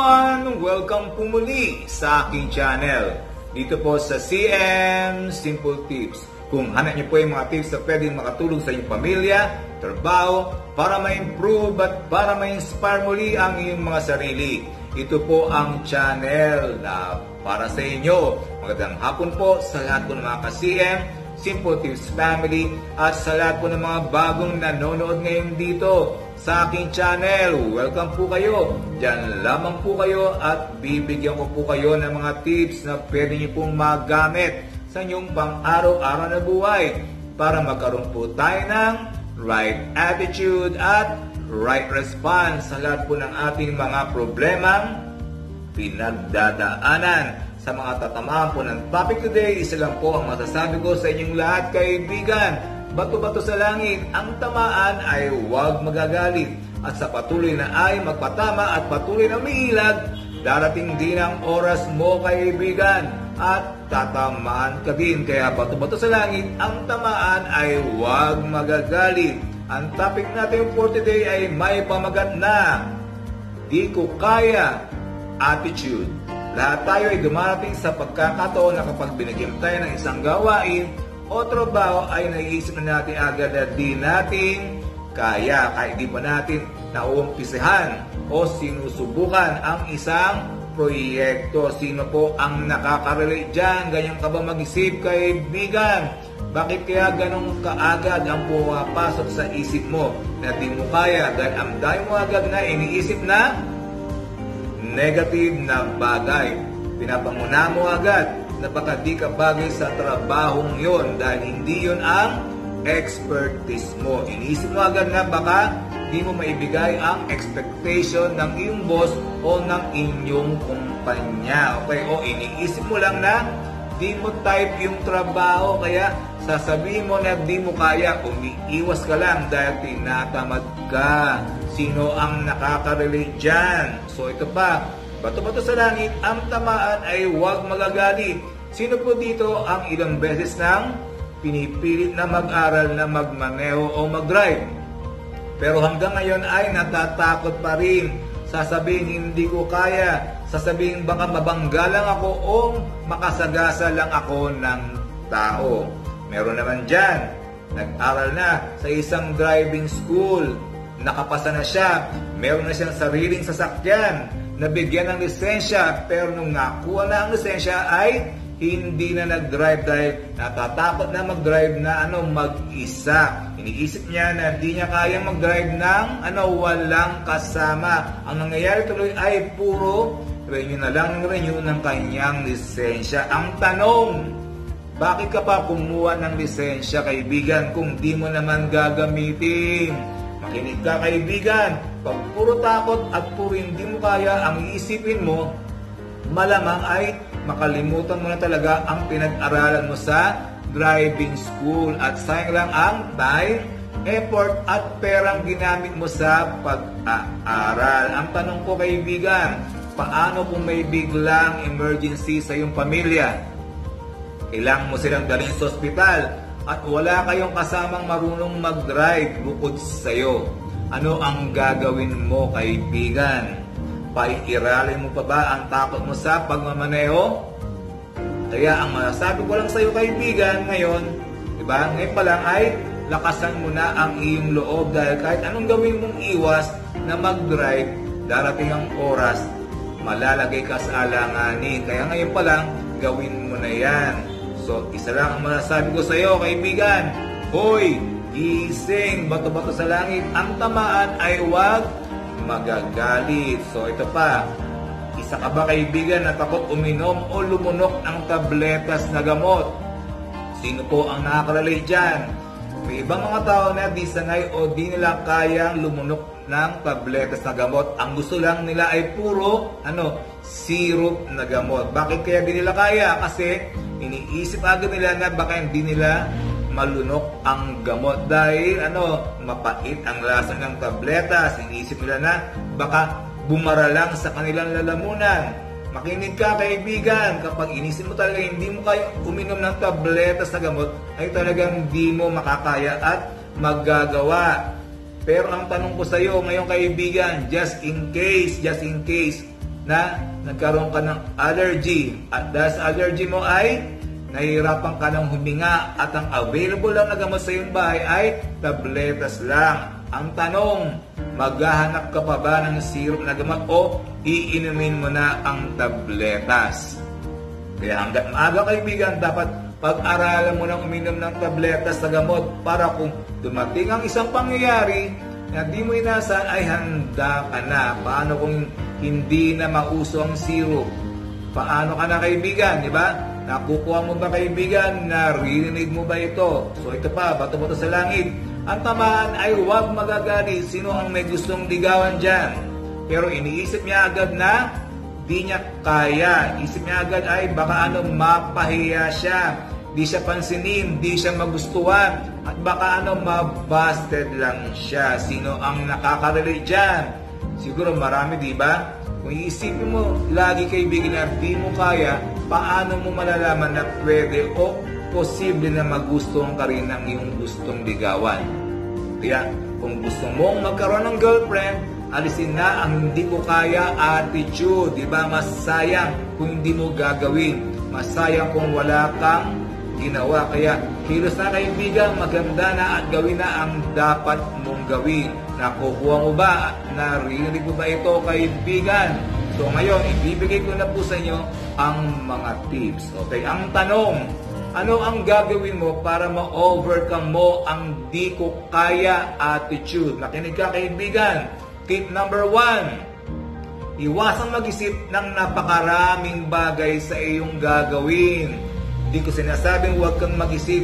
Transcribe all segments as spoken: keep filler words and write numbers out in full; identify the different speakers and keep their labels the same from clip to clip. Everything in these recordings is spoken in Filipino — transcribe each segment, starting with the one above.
Speaker 1: everyone! Welcome po muli sa aking channel. Dito po sa C M Simple Tips. Kung hanap niyo po yung mga tips na pwedeng makatulong sa inyong pamilya, trabaho, para ma-improve at para ma-inspire muli ang inyong mga sarili. Ito po ang channel na para sa inyo. Magandang hapon po sa lahat po ng mga ka-C M, Simple Tips Family, at sa lahat po ng mga bagong nanonood ngayon dito sa aking channel. Welcome po kayo. Diyan lamang po kayo at bibigyan ko po kayo ng mga tips na pwede niyo pong magamit sa inyong pang-araw-araw na buhay para magkaroon po tayo ng right attitude at right response sa lahat po ng ating mga problemang pinagdadaanan. Sa mga tatamaan po ng topic today, isa lang po ang masasabi ko sa inyong lahat, kaibigan. Bato-bato sa langit, ang tamaan ay huwag magagalit. At sa patuloy na ay magpatama at patuloy na umiilag, darating din ang oras mo, kaibigan, at tatamaan ka din. Kaya bato-bato sa langit, ang tamaan ay huwag magagalit. Ang topic natin for today ay may pamagat na di ko kaya attitude. Lahat tayo ay dumarating sa pagkakataon na kapag binigyan tayo ng isang gawain o trabaho ay naiisip na natin agad na di natin kaya, kahit di pa natin nauumpisahan o sinusubukan ang isang proyekto. Sino po ang nakaka-relate dyan? Ganyan ka ba mag-isip, kaibigan? Bakit kaya ganun kaagad ang pumapasok sa isip mo na di mo kaya? Dahil ang dahil mo agad na iniisip na negative na bagay. Pinapanguna mo agad na baka di ka bagay sa trabahong yon dahil hindi yon ang expertise mo. Iniisip mo agad na baka di mo maibigay ang expectation ng iyong boss o ng inyong kumpanya. Okay? O iniisip mo lang na di mo type yung trabaho kaya sasabihin mo na di mo kaya, umiiwas ka lang dahil tinatamad ka. Sino ang nakaka-relate dyan? So ito pa, bato-bato sa langit, ang tamaan ay huwag magagalit. Sino po dito ang ilang beses nang pinipilit na mag-aral na magmaneho o mag-drive? Pero hanggang ngayon ay natatakot pa rin. Sasabihin hindi ko kaya. Sasabihin baka mabangga lang ako o makasagasa lang ako ng tao. Meron naman dyan, nag-aral na sa isang driving school. Nakapasa na siya, meron na siyang sariling sasakyan, nabigyan ng lisensya, pero nung nakuha na ang lisensya ay hindi na nag-drive dahil natatakot na mag-drive na ano, mag-isa. Iniisip niya na hindi niya kayang mag-drive ng ano, walang kasama. Ang nangyayari tuloy ay puro renew na lang ng renew ng kanyang lisensya. Ang tanong, bakit ka pa kumuha ng lisensya, kaibigan, kung di mo naman gagamitin? Makinig ka, kaibigan. Pag puro takot at puro hindi mo kaya ang iisipin mo, malamang ay makalimutan mo na talaga ang pinag-aralan mo sa driving school. At sayang lang ang time, effort at perang ginamit mo sa pag-aaral. Ang tanong ko, kaibigan, paano kung may biglang emergency sa iyong pamilya? Kailangan mo silang dalhin sa ospital at wala kayong kasamang marunong mag-drive bukod sa iyo. Ano ang gagawin mo, kaibigan? Paiiralin mo pa ba ang takot mo sa pagmamaneho? Kaya ang masasabi ko lang sa iyo, kaibigan, ngayon, diba? Ngayon pa lang ay lakasan mo na ang iyong loob dahil kahit anong gawin mong iwas na mag-drive, darating ang oras, malalagay ka sa alanganin. Kaya ngayon pa lang, gawin mo na yan. So, isa lang ang masasabi ko sa iyo, kaibigan. Hoy, gising, bato-bato sa langit. Ang tamaan ay huwag magagalit. So, ito pa. Isa ka ba, kaibigan, na takot uminom o lumunok ng tabletas na gamot? Sino po ang nakaka-relate dyan? May ibang mga tao na di sanay o di nila kayang lumunok ng tabletas na gamot. Ang gusto lang nila ay puro ano, syrup na gamot. Bakit kaya di nila kaya? Kasi iniisip agad nila na baka hindi nila malunok ang gamot dahil ano, mapait ang lasa ng tabletas. Iniisip nila na baka bumara lang sa kanilang lalamunan. Makinig ka, kaibigan, kapag inisip mo talaga hindi mo kaya uminom ng tabletas na gamot, ay talagang hindi mo makakaya at magagawa. Pero ang tanong ko sa iyo ngayon, kaibigan, just in case, just in case, na nagkaroon ka ng allergy at dahil sa allergy mo ay nahihirapan ka ng huminga at ang available lang na gamot sa iyong bahay ay tabletas lang. Ang tanong, maghahanap ka pa ba ng syrup na gamot o iinumin mo na ang tabletas? Kaya hanggat maaga kaibigan, dapat pag-aralan mo nang uminom ng tabletas na gamot para kung dumating ang isang pangyayari na di mo inasahan ay handa ka na. Paano kung hindi na mauso ang syrup? Paano ka na kaibigan, di ba? Nakukuha mo ba kaibigan? Narinig mo ba ito? So ito pa, bato-bato sa langit. Ang tamaan ay huwag magagalit. Sino ang may gustong ligawan dyan? Pero iniisip niya agad na di niya kaya. Isip niya agad ay baka ano mapahiya siya. Di siya pansinin, di siya magustuhan. At baka ano mabusted lang siya. Sino ang nakakarelate dyan? Siguro marami, di ba? Kung iisipin mo, lagi kaibigan na di mo kaya, paano mo malalaman na pwede o posible na magustuhan ka rin ng iyong gustong ligawan? Kaya, kung gusto mong magkaroon ng girlfriend, alisin na ang hindi ko kaya attitude. Diba? Masayang kung hindi mo gagawin. Masayang kung wala kang ginawa. Kaya, kilos na kaibigan, maganda na at gawin na ang dapat mong gawin. Nakukuha mo ba? Narinig mo ba ito kaibigan? So ngayon, ibibigay ko na po sa inyo ang mga tips. Okay, ang tanong, ano ang gagawin mo para ma-overcome mo ang di ko kaya attitude? Makinig ka kaibigan. Tip number one, iwasang mag-isip ng napakaraming bagay sa iyong gagawin. Hindi ko sinasabing huwag kang mag-isip,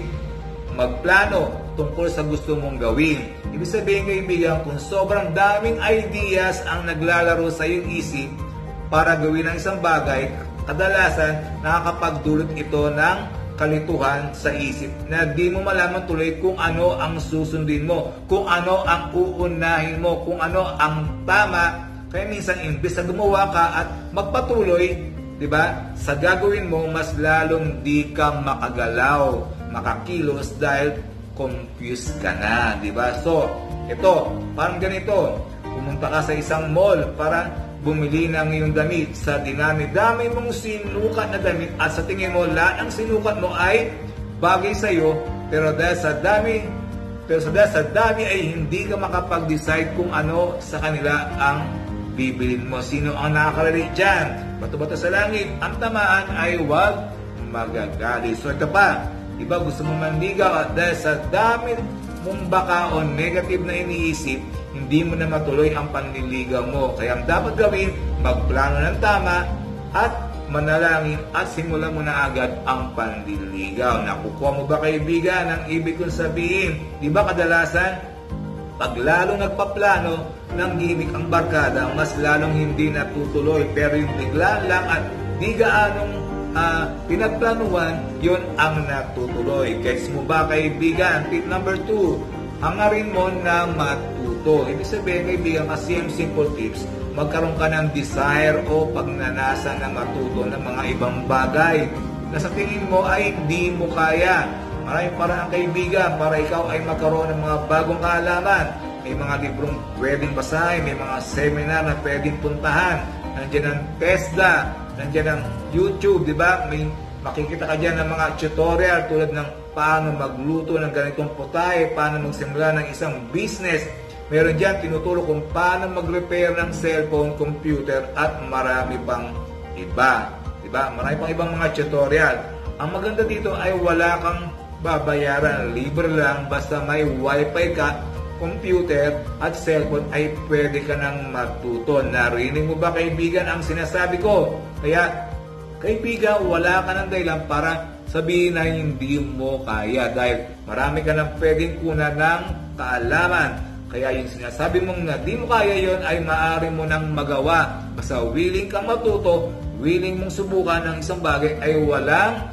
Speaker 1: magplano tungkol sa gusto mong gawin. Ibig sabihin kaibigan, kung sobrang daming ideas ang naglalaro sa iyong isip para gawin ang isang bagay, kadalasan nakakapagdulot ito ng kalituhan sa isip na di mo malaman tuloy kung ano ang susundin mo, kung ano ang uunahin mo, kung ano ang tama. Kaya minsan imbes na gumawa ka at magpatuloy, di ba, sa gagawin mo, mas lalong di ka makagalaw, makakilos dahil confused ka na, di ba? So, ito, parang ganito, pumunta ka sa isang mall para bumili ng iyong damit. Sa dinami-dami mong sinukat na damit at sa tingin mo, lahat ng sinukat mo ay bagay sa iyo, pero dahil sa dami, pero sa dahil sa dami ay hindi ka makapag-decide kung ano sa kanila ang bibilin mo. Sino ang nakakarelate dyan? Bato-bato sa langit, ang tamaan ay huwag magagalit. So ito pa, iba gusto mong manligaw at dahil sa dami mong baka o negative na iniisip, hindi mo na matuloy ang panliligaw mo. Kaya ang dapat gawin, magplano ng tama at manalangin at simulan mo na agad ang panliligaw. Nakukuha mo ba kaibigan ang ibig kong sabihin? Di ba kadalasan, pag lalong nagpaplano ng gimmick ang barkada, mas lalong hindi natutuloy. Pero yung bigla lang at di gaanong Uh, pinagplanuhan, yun ang natutuloy. Gets mo ba kaibigan? Tip number two, hangarin mo na matuto. Ibig sabihin kaibigan, kasi yung simple tips, magkaroon ka ng desire o pagnanasa na matuto ng mga ibang bagay na sa tingin mo ay hindi mo kaya. Maraming paraan kaibigan para ikaw ay magkaroon ng mga bagong kaalaman. May mga librong pwedeng basahin, may mga seminar na pwedeng puntahan. Nandiyan ang TESDA, nandiyan ang YouTube, di ba? May makikita ka dyan ng mga tutorial tulad ng paano magluto ng ganitong putahe, paano magsimula ng isang business. Meron dyan tinuturo kung paano mag-repair ng cellphone, computer, at marami pang iba. Di ba? Marami pang ibang mga tutorial. Ang maganda dito ay wala kang babayaran. Libre lang, basta may wifi ka, computer at cellphone ay pwede ka nang matuto. Narinig mo ba kaibigan ang sinasabi ko? Kaya kaibigan, wala ka ng dahilan para sabihin na hindi mo kaya dahil marami ka nang pwedeng kunan ng kaalaman. Kaya yung sinasabi mong na di mo kaya yon ay maaari mo nang magawa. Basta willing kang matuto, willing mong subukan ng isang bagay ay walang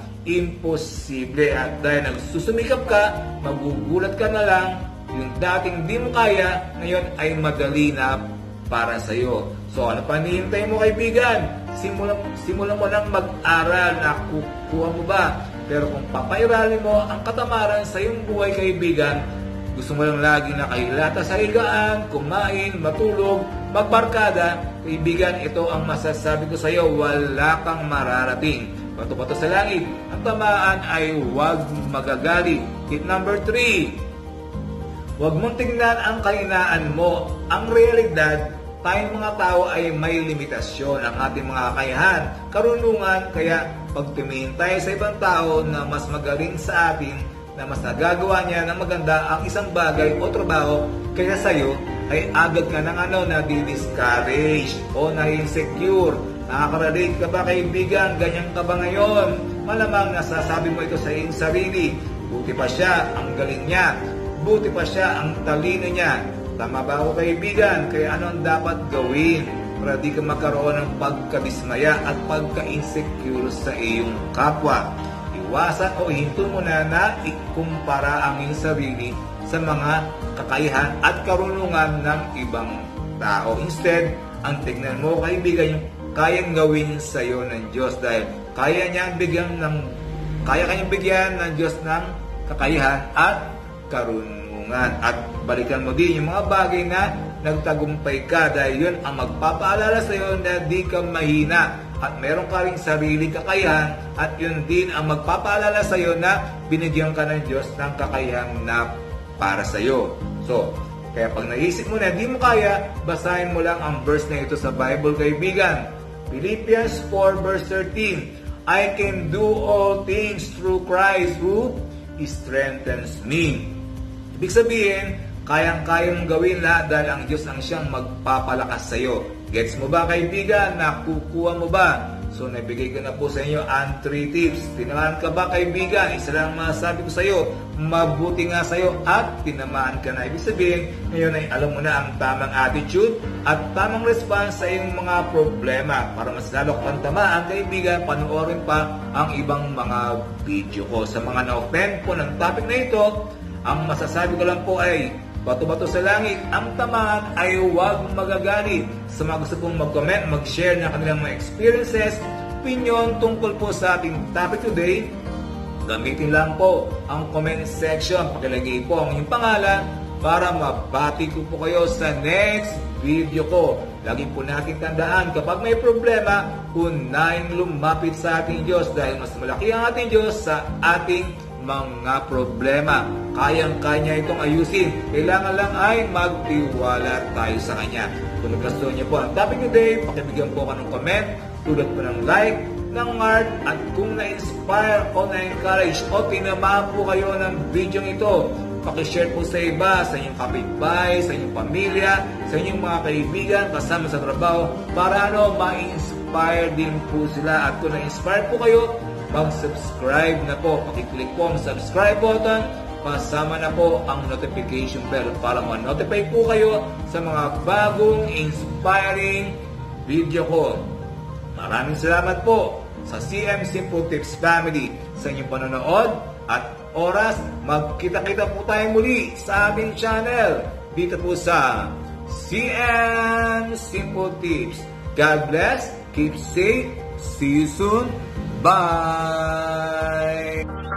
Speaker 1: imposible. At dahil nagsusumikap ka, magugulat ka na lang, yung dating di mo kaya, ngayon ay madali na para sa iyo. So ano pa hinihintay mo kaibigan? Simulan, simulan mo lang mag-aral. Nakukuha mo ba? Pero kung papairalin mo ang katamaran sa iyong buhay kaibigan, gusto mo lang lagi nakahilata sa higaan, kumain, matulog, magbarkada, kaibigan, ito ang masasabi ko sa iyo, wala kang mararating. Bato-bato sa langit, ang tamaan ay huwag magagalit. Tip number three, huwag mong tingnan ang kahinaan mo. Ang realidad, tayong mga tao ay may limitasyon. Ang ating mga kakayahan, karunungan, kaya pag tumingin tayo sa ibang tao na mas magaling sa atin, na mas nagagawa niya ng maganda ang isang bagay o trabaho kaysa sa'yo, ay agad ka ng ano, na-discourage o na-insecure. Nakaka-relate ka ba, kaibigan? Ganyan ka ba ngayon? Malamang nasasabi mo ito sa iyong sarili. Buti pa siya, ang galing niya. Buti pa siya, ang talino niya. Tama ba ako, kaibigan? Kaya ano ang dapat gawin para di ka magkaroon ng pagkadismaya at pagka-insecure sa iyong kapwa? Iwasan o hinto mo na na ikumpara ang iyong sarili sa mga kakayahan at karunungan ng ibang tao. Instead, ang tignan mo, kaibigan, yung kayang gawin sa iyo ng Diyos, dahil kaya niya bigyan ng kaya kanyang bigyan ng Diyos ng kakayahan at karunungan. At balikan mo din yung mga bagay na nagtagumpay ka, dahil yun ang magpapaalala sa iyo na di ka mahina at meron ka rin sariling kakayahan, at yun din ang magpapaalala sa iyo na binigyan ka ng Diyos ng kakayahan na para sa iyo. So, kaya pag naisip mo na di mo kaya, basahin mo lang ang verse na ito sa Bible, kaibigan. Philippians four verse thirteen, I can do all things through Christ who strengthens me. Ibig sabihin, kayang-kaya mong gawin lahat dahil ang Diyos ang siyang magpapalakas sa iyo. Gets mo ba, kaibigan? Nakukuha mo ba? So, nabigay ko na po sa inyo ang three tips. Tinamaan ka ba, kaibigan? Isa lang masasabi ko sa iyo, mabuti nga sa iyo at tinamaan ka na. Ibig sabihin, ngayon ay alam mo na ang tamang attitude at tamang response sa iyong mga problema. Para mas lalo kang tamaan, kaibigan, panoorin pa ang ibang mga video ko. Sa mga na-offend po ng topic na ito, ang masasabi ko lang po ay bato-bato sa langit, ang tamaan ay huwag magagalit. Sa mga gusto pong mag-comment, mag-share ng kanilang mga experiences, opinion tungkol po sa ating topic today, gamitin lang po ang comment section. Pakilagay po ang inyong pangalan para mabati ko po kayo sa next video ko. Lagi po natin tandaan, kapag may problema, unahin lumapit sa ating Diyos, dahil mas malaki ang ating Diyos sa ating mga problema. Kayang-kanya itong ayusin. Kailangan lang ay magtiwala tayo sa Kanya. Kung nagustuhan niyo po ang topic today, pakibigyan po ka ng comment, tulad po ng like, ng heart, at kung na-inspire o na-encourage o tinamaan po kayo ng video ito, pakishare po sa iba, sa inyong kapitbahay, sa inyong pamilya, sa inyong mga kaibigan, kasama sa trabaho, para ano, ma-inspire din po sila. At kung na-inspire po kayo, mag-subscribe na po. Pakiclick po ang subscribe button, kasama na po ang notification bell para ma-notify po kayo sa mga bagong inspiring video ko. Maraming salamat po sa C M Simple Tips Family sa inyong panonood at oras. Magkita-kita po tayo muli sa aming channel dito po sa C M Simple Tips. God bless, keep safe, see you soon, bye!